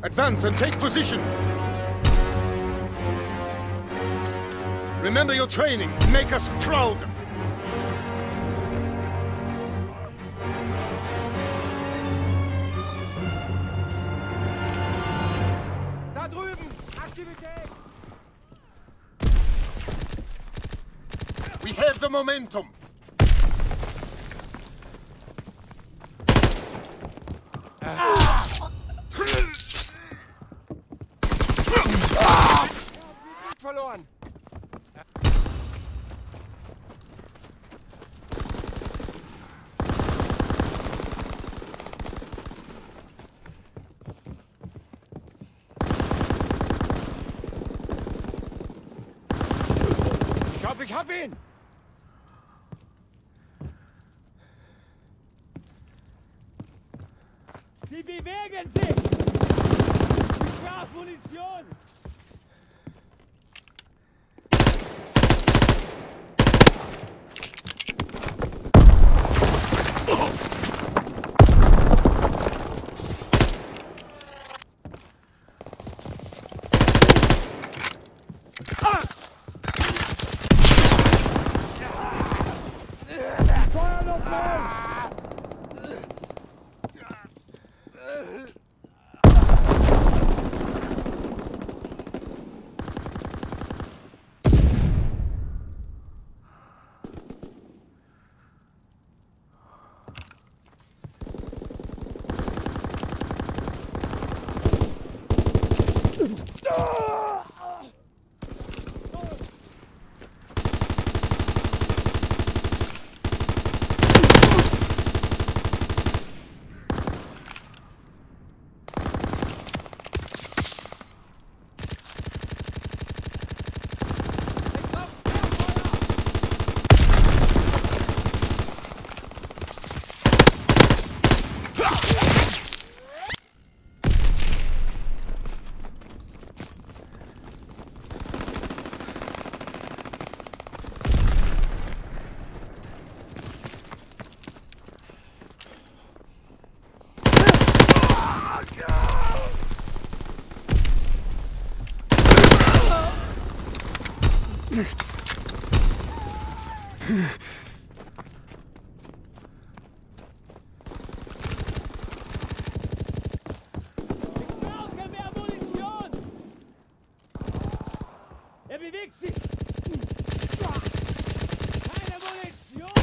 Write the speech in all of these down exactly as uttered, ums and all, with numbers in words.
Advance and take position. Remember your training. Make us proud. Da drüben! Aktivität! We have the momentum. Verloren! Ich glaube, ich hab ihn! Sie bewegen sich! Ich brauche Munition! Feuer noch mal! Ich brauche mehr Munition! Er bewegt sich! Keine Munition!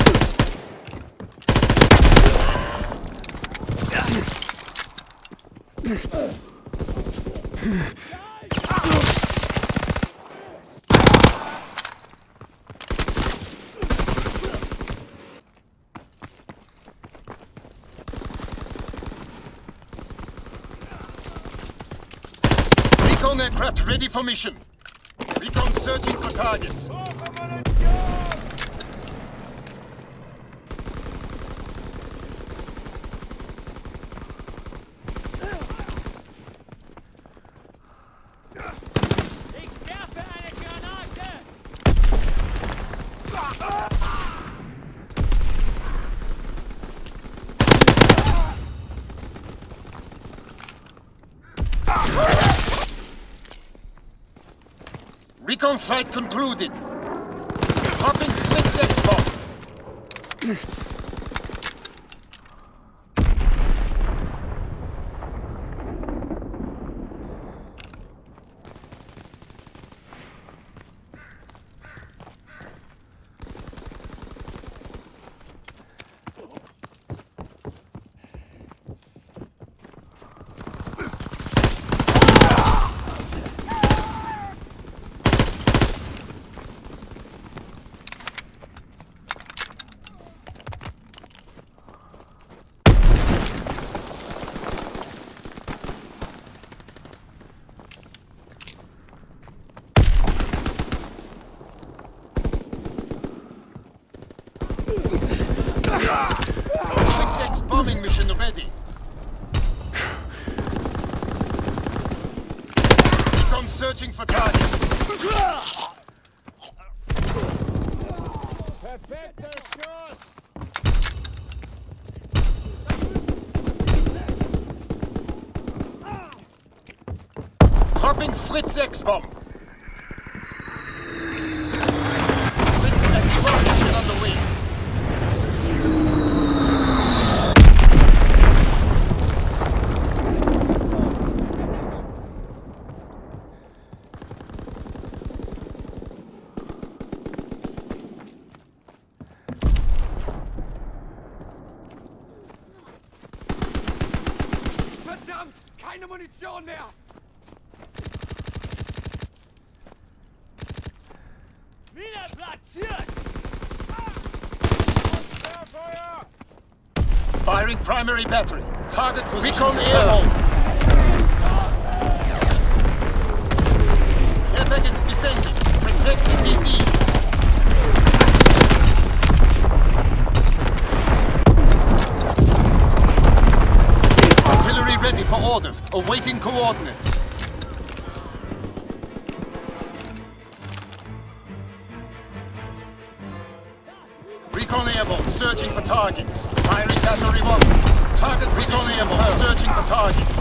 Recon aircraft ready for mission. Recon searching for targets. Ich werfe eine Granate! Recon flight concluded. Dropping Flex X-bomb. Six X bombing mission ready. Recon searching for targets. Perfekter Schuss! Dropping Fritz X-Bomb. Fritz X-Bomb mission on the way. Verdammt! Keine Munition mehr! Wieder platziert! Feuer! Firing primary battery. Target position. Recon airborne. Air package descending. Protect the D C. Artillery ready for orders. Awaiting coordinates. Recon airborne, searching for targets. Firing battery one. Target recon airborne, searching for targets.